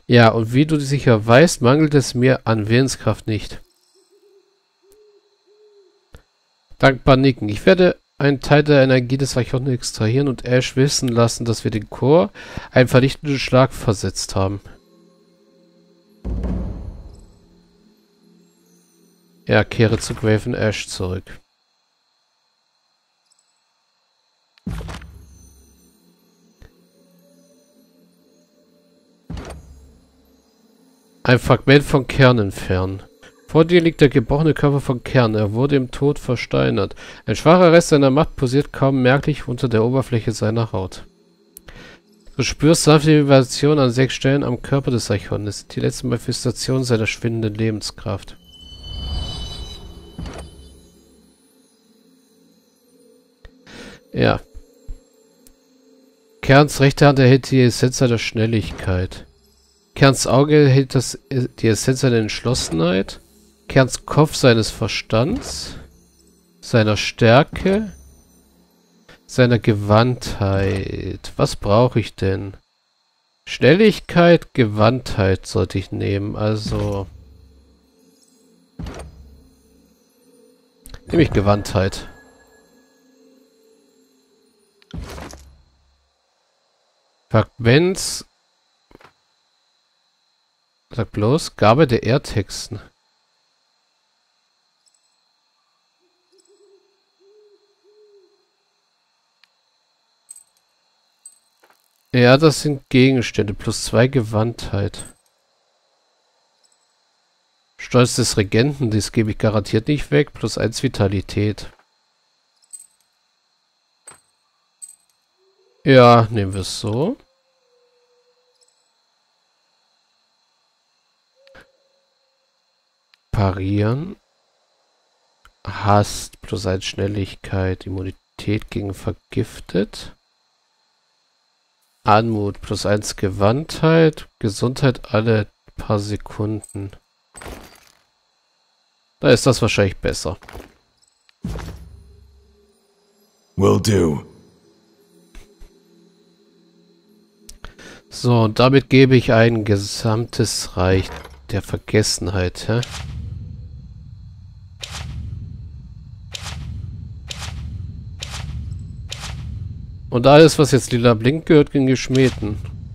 Ja, und wie du sicher weißt, mangelt es mir an Willenskraft nicht. Dankbar nicken. Ich werde einen Teil der Energie des Archonen extrahieren und Ash wissen lassen, dass wir den Chor einen vernichtenden Schlag versetzt haben. Ja, kehre zu Graven Ash zurück. Ein Fragment von Kern entfernen. Vor dir liegt der gebrochene Körper von Kern. Er wurde im Tod versteinert. Ein schwacher Rest seiner Macht posiert kaum merklich unter der Oberfläche seiner Haut. Du spürst sanfte Vibration an 6 Stellen am Körper des Archonen. Das sind die letzten Manifestationen seiner schwindenden Lebenskraft. Ja. Kerns rechte Hand erhält die Essenz der Schnelligkeit. Kerns Auge erhält die Essenz der Entschlossenheit. Kerns Kopf seines Verstands. Seiner Stärke. Seiner Gewandtheit. Was brauche ich denn? Schnelligkeit, Gewandtheit sollte ich nehmen. Also nehme ich Gewandtheit. Fragments. Sag bloß, Gabe der Erdhexen. Ja, das sind Gegenstände. Plus 2 Gewandtheit. Stolz des Regenten, das gebe ich garantiert nicht weg. Plus 1 Vitalität. Ja, nehmen wir es so. Parieren. Hast plus 1 Schnelligkeit. Immunität gegen vergiftet. Anmut plus 1 Gewandtheit. Gesundheit alle paar Sekunden. Da ist das wahrscheinlich besser. Will do. So, und damit gebe ich ein gesamtes Reich der Vergessenheit, hä? Und alles, was jetzt lila blinkt, gehört den Geschmähten.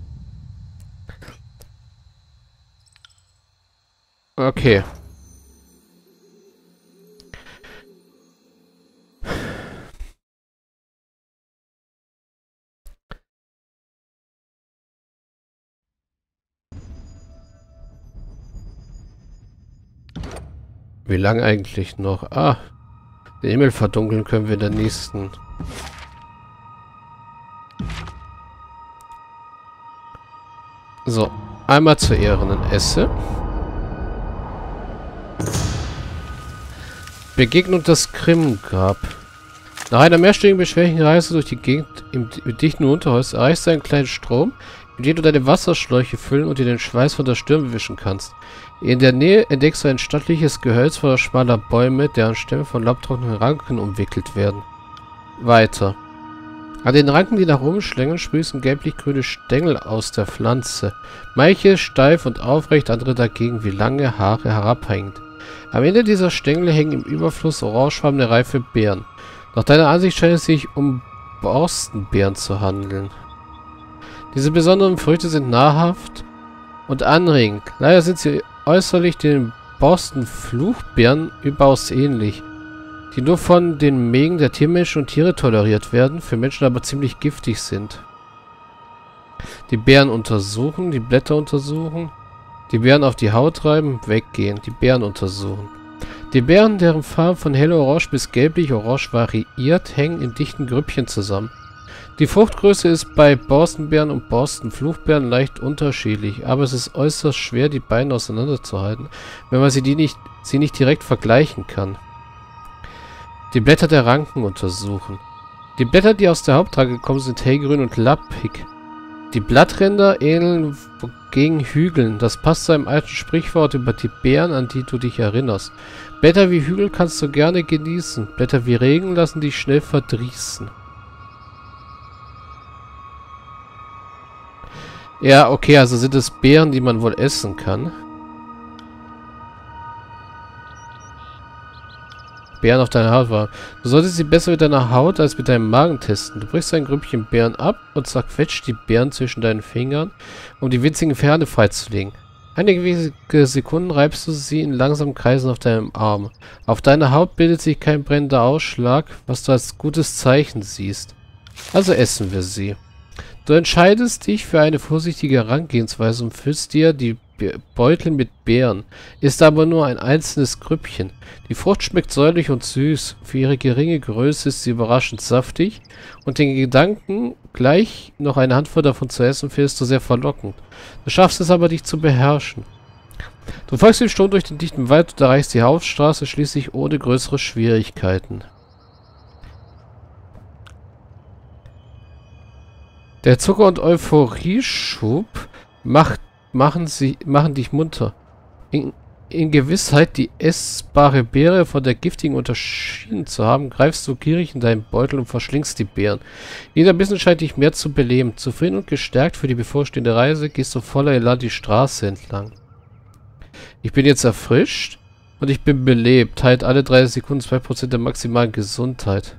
Okay. Wie lange eigentlich noch? Ah, den Himmel verdunkeln können wir in der nächsten. So, einmal zur ehrenden Esse. Begegnung des Krimgrab. Nach einer mehrstündigen beschwerlichen Reise durch die Gegend im dichten Unterholz erreichst du einen kleinen Strom, in dem du deine Wasserschläuche füllen und dir den Schweiß von der Stirn wischen kannst. In der Nähe entdeckst du ein stattliches Gehölz voller schmaler Bäume, deren Stämme von laubtrockenen Ranken umwickelt werden. Weiter. An den Ranken, die nach oben schlängeln, sprießen gelblich-grüne Stängel aus der Pflanze. Manche steif und aufrecht, andere dagegen wie lange Haare herabhängend. Am Ende dieser Stängel hängen im Überfluss orangefarbene reife Beeren. Nach deiner Ansicht scheint es sich um Borstenbeeren zu handeln. Diese besonderen Früchte sind nahrhaft und anregend. Leider sind sie äußerlich den Borstenfluchbeeren überaus ähnlich, die nur von den Mägen der Tiermenschen und Tiere toleriert werden, für Menschen aber ziemlich giftig sind. Die Beeren untersuchen, die Blätter untersuchen, die Beeren auf die Haut reiben, weggehen, die Beeren untersuchen. Die Beeren, deren Farbe von hellorange bis gelblich-orange variiert, hängen in dichten Grüppchen zusammen. Die Fruchtgröße ist bei Borstenbeeren und Borstenfluchbeeren leicht unterschiedlich, aber es ist äußerst schwer, die beiden auseinanderzuhalten, wenn man sie nicht direkt vergleichen kann. Die Blätter der Ranken untersuchen. Die Blätter, die aus der Haupttrage gekommen sind, hellgrün und lappig. Die Blattränder ähneln gegen Hügeln. Das passt zu einem alten Sprichwort über die Beeren, an die du dich erinnerst. Blätter wie Hügel kannst du gerne genießen. Blätter wie Regen lassen dich schnell verdrießen. Ja, okay, also sind es Beeren, die man wohl essen kann. Beeren auf deiner Haut waren. Du solltest sie besser mit deiner Haut als mit deinem Magen testen. Du brichst ein Grüppchen Beeren ab und zerquetscht die Beeren zwischen deinen Fingern, um die winzigen Ferne freizulegen. Einige wenige Sekunden reibst du sie in langsamen Kreisen auf deinem Arm. Auf deiner Haut bildet sich kein brennender Ausschlag, was du als gutes Zeichen siehst. Also essen wir sie. Du entscheidest dich für eine vorsichtige Herangehensweise und füllst dir die Beutel mit Beeren, ist aber nur ein einzelnes Grüppchen. Die Frucht schmeckt säuerlich und süß, für ihre geringe Größe ist sie überraschend saftig und den Gedanken, gleich noch eine Handvoll davon zu essen, findest du sehr verlockend. Du schaffst es aber, dich zu beherrschen. Du folgst dem Strom durch den dichten Wald und erreichst die Hauptstraße schließlich ohne größere Schwierigkeiten. Der Zucker- und Euphorieschub machen dich munter. In Gewissheit, die essbare Beere von der giftigen unterschieden zu haben, greifst du gierig in deinen Beutel und verschlingst die Beeren. Jeder Bissen scheint dich mehr zu beleben. Zufrieden und gestärkt für die bevorstehende Reise gehst du voller Elan die Straße entlang. Ich bin jetzt erfrischt und ich bin belebt. Heilt alle 30 Sekunden 2% der maximalen Gesundheit.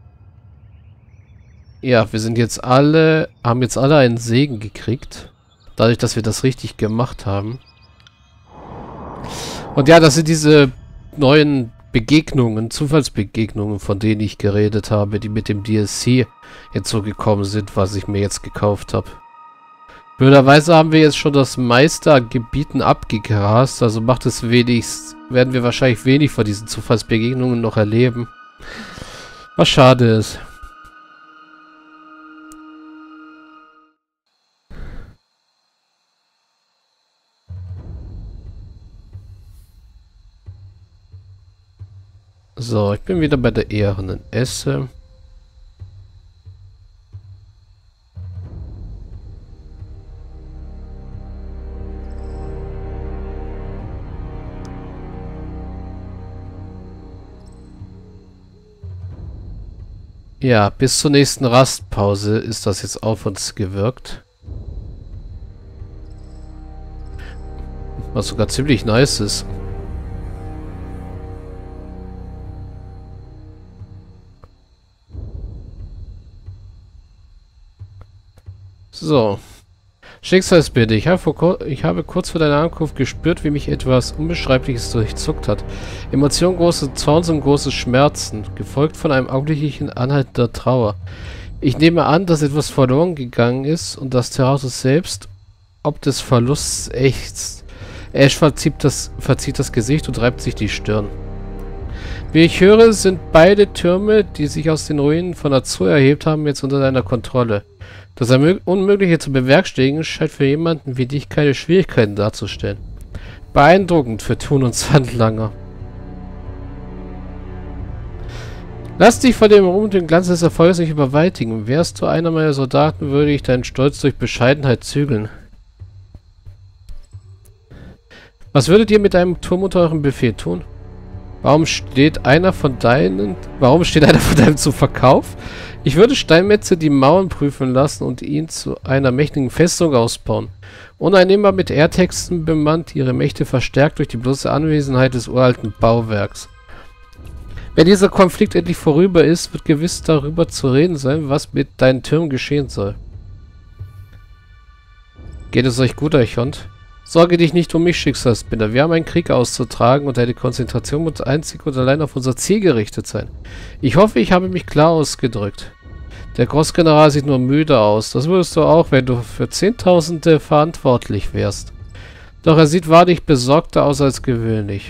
Ja, wir sind jetzt alle, haben jetzt alle einen Segen gekriegt. Dadurch, dass wir das richtig gemacht haben. Und ja, das sind diese neuen Begegnungen, Zufallsbegegnungen, von denen ich geredet habe, die mit dem DLC hinzugekommen sind, was ich mir jetzt gekauft habe. Blöderweise haben wir jetzt schon das meiste an Gebieten abgegrast, also macht es werden wir wahrscheinlich wenig von diesen Zufallsbegegnungen noch erleben. Was schade ist. So, ich bin wieder bei der ehernen Esse. Ja, bis zur nächsten Rastpause ist das jetzt auf uns gewirkt. Was sogar ziemlich nice ist. So. Schicksalsbild. Ich habe kurz vor deiner Ankunft gespürt, wie mich etwas Unbeschreibliches durchzuckt hat. Emotionen große Zorns und große Schmerzen, gefolgt von einem augenblicklichen Anhalten der Trauer. Ich nehme an, dass etwas verloren gegangen ist und dass Terratus selbst, ob des Verlusts, ächzt. Ash verzieht das Gesicht und reibt sich die Stirn. Wie ich höre, sind beide Türme, die sich aus den Ruinen von Azur erhebt haben, jetzt unter deiner Kontrolle. Das Unmögliche zu bewerkstelligen scheint für jemanden wie dich keine Schwierigkeiten darzustellen. Beeindruckend für Thun und Sandlanger. Lass dich von dem Ruhm und dem Glanz des Erfolgs nicht überwältigen. Wärst du einer meiner Soldaten, würde ich deinen Stolz durch Bescheidenheit zügeln. Was würdet ihr mit einem Turm unter eurem Befehl tun? Warum steht einer von deinem zum Verkauf? Ich würde Steinmetze die Mauern prüfen lassen und ihn zu einer mächtigen Festung ausbauen. Uneinnehmbar mit Erdhexen bemannt, ihre Mächte verstärkt durch die bloße Anwesenheit des uralten Bauwerks. Wenn dieser Konflikt endlich vorüber ist, wird gewiss darüber zu reden sein, was mit deinen Türmen geschehen soll. Geht es euch gut, Eichhond? Sorge dich nicht um mich, Schicksalsbinder. Wir haben einen Krieg auszutragen und deine Konzentration muss einzig und allein auf unser Ziel gerichtet sein. Ich hoffe, ich habe mich klar ausgedrückt. Der Großgeneral sieht nur müde aus. Das würdest du auch, wenn du für Zehntausende verantwortlich wärst. Doch er sieht wahrlich besorgter aus als gewöhnlich.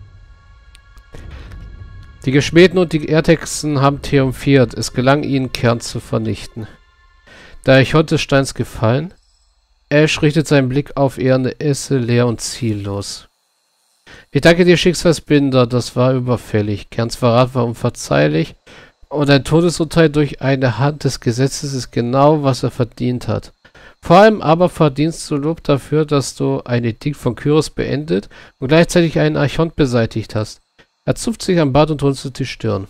Die Geschmähten und die Erdhexen haben triumphiert. Es gelang ihnen, Kern zu vernichten. Der Eichhond des Steins gefallen? Ash richtet seinen Blick auf eherne Esse, leer und ziellos. Ich danke dir, Schicksalsbinder, das war überfällig. Kerns Verrat war unverzeihlich und ein Todesurteil durch eine Hand des Gesetzes ist genau, was er verdient hat. Vor allem aber verdienst du Lob dafür, dass du ein Edikt von Kyros beendet und gleichzeitig einen Archont beseitigt hast. Er zupft sich am Bart und runzelt die Stirn.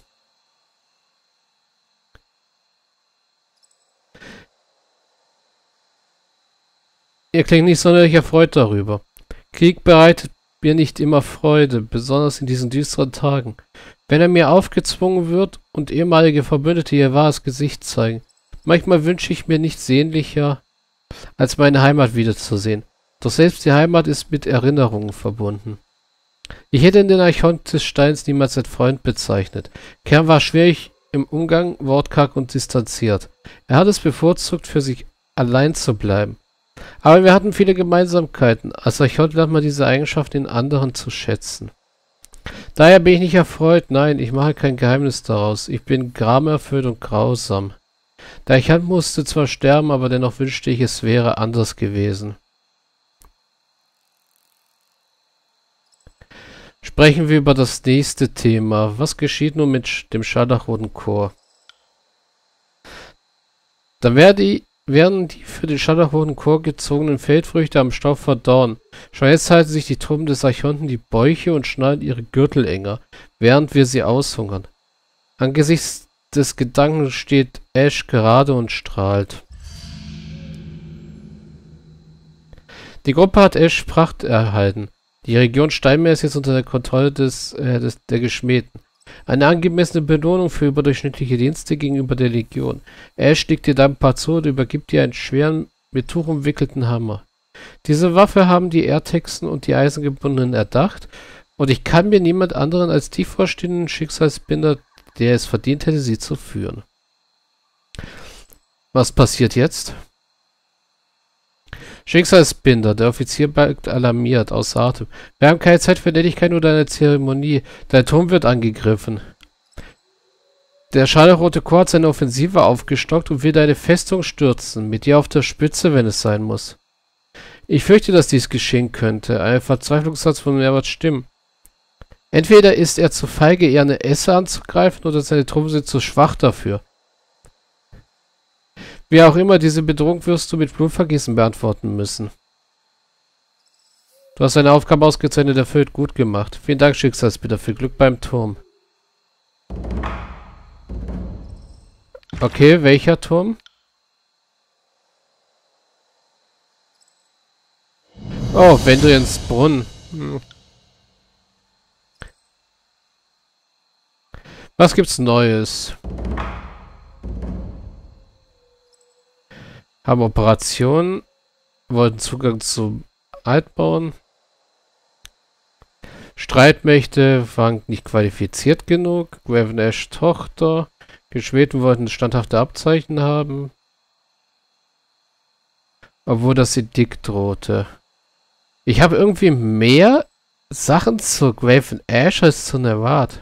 Ihr klingt nicht sonderlich erfreut darüber. Krieg bereitet mir nicht immer Freude, besonders in diesen düsteren Tagen. Wenn er mir aufgezwungen wird und ehemalige Verbündete ihr wahres Gesicht zeigen. Manchmal wünsche ich mir nichts sehnlicher, als meine Heimat wiederzusehen. Doch selbst die Heimat ist mit Erinnerungen verbunden. Ich hätte den Archont des Steins niemals als Freund bezeichnet. Kern war schwierig im Umgang, wortkarg und distanziert. Er hat es bevorzugt, für sich allein zu bleiben. Aber wir hatten viele Gemeinsamkeiten. Als Archont lernt man diese Eigenschaften in anderen zu schätzen. Daher bin ich nicht erfreut, nein, ich mache kein Geheimnis daraus. Ich bin gramerfüllt und grausam. Der Archont musste zwar sterben, aber dennoch wünschte ich, es wäre anders gewesen. Sprechen wir über das nächste Thema. Was geschieht nun mit dem Scharlachroten Chor? Dann werden die für den Scharlachroten Chor gezogenen Feldfrüchte am Staub verdorren. Schon jetzt halten sich die Truppen des Archonten die Bäuche und schnallen ihre Gürtel enger, während wir sie aushungern. Angesichts des Gedankens steht Ash gerade und strahlt. Die Gruppe hat Ash Pracht erhalten. Die Region Steinmeer ist jetzt unter der Kontrolle der Geschmähten. Eine angemessene Belohnung für überdurchschnittliche Dienste gegenüber der Legion. Ash legt dir dann ein paar zu und übergibt dir einen schweren, mit Tuch umwickelten Hammer. Diese Waffe haben die Airtexen und die Eisengebundenen erdacht, und ich kann mir niemand anderen als die vorstehenden Schicksalsbinder, der es verdient hätte, sie zu führen. Was passiert jetzt? Schicksalsbinder, der Offizier bleibt alarmiert, außer Atem. Wir haben keine Zeit für Nettigkeit oder eine Zeremonie. Dein Turm wird angegriffen. Der Scharlachrote Chor hat seine Offensive aufgestockt und will deine Festung stürzen, mit dir auf der Spitze, wenn es sein muss. Ich fürchte, dass dies geschehen könnte. Ein Verzweiflungssatz von Merwart stimmen. Entweder ist er zu feige, eher eine Esse anzugreifen, oder seine Truppen sind zu schwach dafür. Wie auch immer, diese Bedrohung wirst du mit Blutvergießen beantworten müssen. Du hast deine Aufgabe ausgezeichnet erfüllt, gut gemacht. Vielen Dank, Schicksalsbitter, viel Glück beim Turm. Okay, welcher Turm? Oh, Vendriens Brunnen. Was gibt's Neues? Haben Operationen, wollten Zugang zum Altbauen. Streitmächte waren nicht qualifiziert genug. Graven Ash Tochter. Geschmähten wollten standhafte Abzeichen haben. Obwohl das Edikt drohte. Ich habe irgendwie mehr Sachen zu Graven Ash als zu Nevat.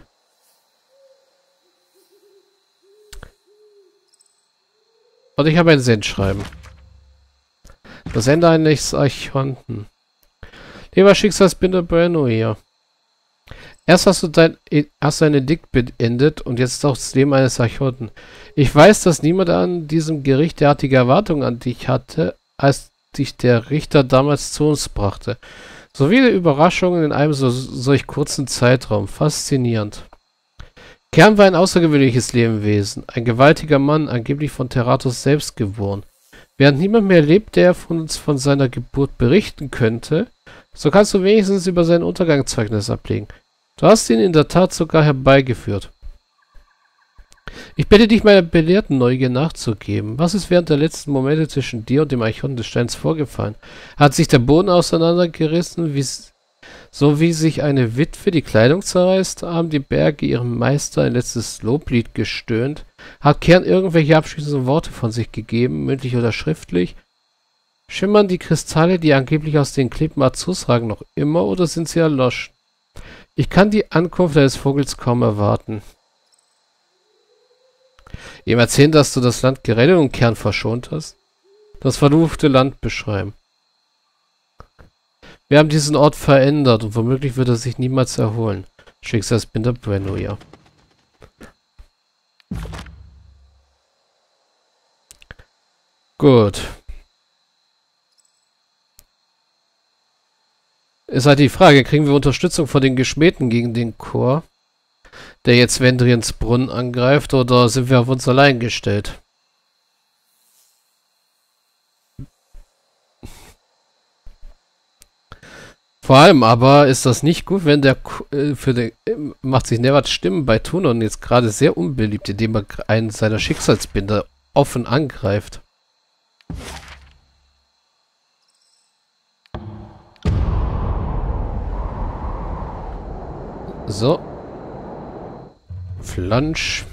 Und ich habe ein Sendschreiben. Das Ende eines Archonten. Lieber Schicksalsbinder Brenno hier. Erst hast du dein Edikt beendet und jetzt auch das Leben eines Archonten. Ich weiß, dass niemand an diesem Gericht derartige Erwartungen an dich hatte, als dich der Richter damals zu uns brachte. So viele Überraschungen in einem solch kurzen Zeitraum. Faszinierend. Kern war ein außergewöhnliches Lebewesen, ein gewaltiger Mann, angeblich von Teratos selbst geboren. Während niemand mehr lebt, der uns von seiner Geburt berichten könnte, so kannst du wenigstens über seinen Untergang Zeugnis ablegen. Du hast ihn in der Tat sogar herbeigeführt. Ich bitte dich, meiner belehrten Neugier nachzugeben. Was ist während der letzten Momente zwischen dir und dem Archon des Steins vorgefallen? Hat sich der Boden auseinandergerissen, so wie sich eine Witwe die Kleidung zerreißt? Haben die Berge ihrem Meister ein letztes Loblied gestöhnt? Hat Kern irgendwelche abschließenden Worte von sich gegeben, mündlich oder schriftlich? Schimmern die Kristalle, die angeblich aus den Klippen Azus ragen, noch immer, oder sind sie erloschen? Ich kann die Ankunft eines Vogels kaum erwarten. Ihm erzählen, dass du das Land gerettet und Kern verschont hast? Das verfluchte Land beschreiben. Wir haben diesen Ort verändert und womöglich wird er sich niemals erholen. Schicksalsbinder Brenno, ja. Gut. Ist halt die Frage, kriegen wir Unterstützung von den Geschmähten gegen den Chor, der jetzt Vendriens Brunnen angreift, oder sind wir auf uns allein gestellt? Vor allem aber ist das nicht gut, wenn der macht sich Nevats Stimmen bei Tunon jetzt gerade sehr unbeliebt, indem er einen seiner Schicksalsbinder offen angreift. So. Flansch.